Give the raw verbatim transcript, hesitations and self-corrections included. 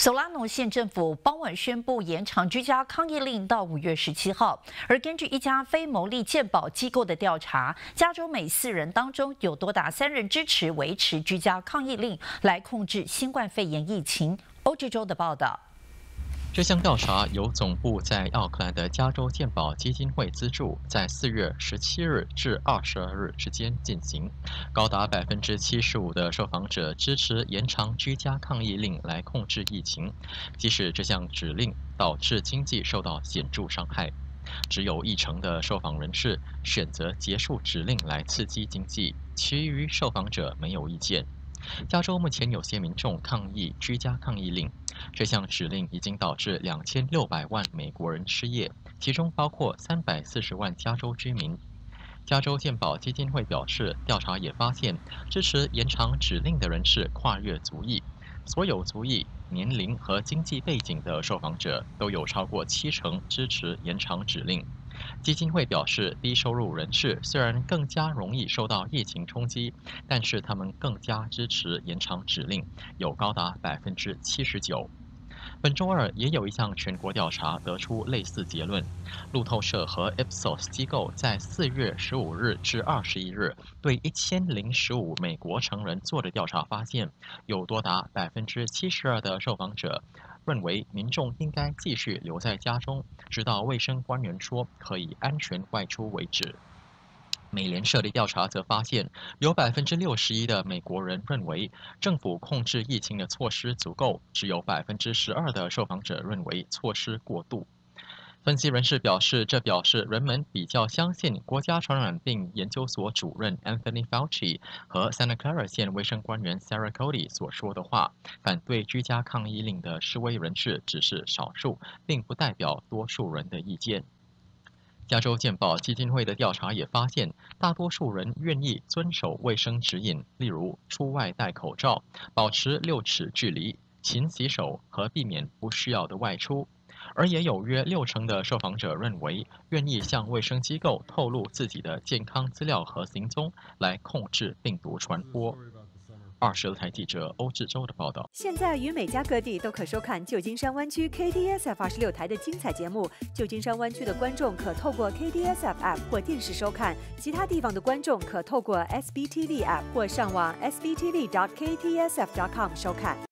索拉诺县政府傍晚宣布延长居家抗疫令到五月十七号。而根据一家非牟利健保机构的调查，加州每四人当中有多达三人支持维持居家抗疫令来控制新冠肺炎疫情。欧志州的报道。 这项调查由总部在奥克兰的加州健保基金会资助，在四月十七日至二十二日之间进行。高达百分之七十五的受访者支持延长居家抗疫令来控制疫情，即使这项指令导致经济受到显著伤害。只有一成的受访人士选择结束指令来刺激经济，其余受访者没有意见。 加州目前有些民众抗议居家抗疫令，这项指令已经导致两千六百万美国人失业，其中包括三百四十万加州居民。加州健保基金会表示，调查也发现，支持延长指令的人是跨越族裔，所有族裔、年龄和经济背景的受访者都有超过七成支持延长指令。 基金会表示，低收入人士虽然更加容易受到疫情冲击，但是他们更加支持延长指令，有高达百分之七十九。本周二也有一项全国调查得出类似结论。路透社和 Ipsos 机构在四月十五日至二十一日对一千零十五美国成人做的调查发现，有多达百分之七十二的受访者 认为民众应该继续留在家中，直到卫生官员说可以安全外出为止。美联社的调查则发现，有百分之六十一的美国人认为政府控制疫情的措施足够，只有百分之十二的受访者认为措施过度。 分析人士表示，这表示人们比较相信国家传染病研究所主任 Anthony Fauci 和 Santa Clara 县卫生官员 Sarah Cody 所说的话。反对居家抗疫令的示威人士只是少数，并不代表多数人的意见。加州健保基金会的调查也发现，大多数人愿意遵守卫生指引，例如出外戴口罩、保持六尺距离、勤洗手和避免不需要的外出。 而也有约六成的受访者认为，愿意向卫生机构透露自己的健康资料和行踪，来控制病毒传播。二十台记者欧志州的报道。 现在与美加各地都可收看旧金山湾区 K T S F 二十六台的精彩节目。旧金山湾区的观众可透过 K T S F App 或电视收看，其他地方的观众可透过 S B T V App 或上网 S B T V dot K T S F dot com 收看。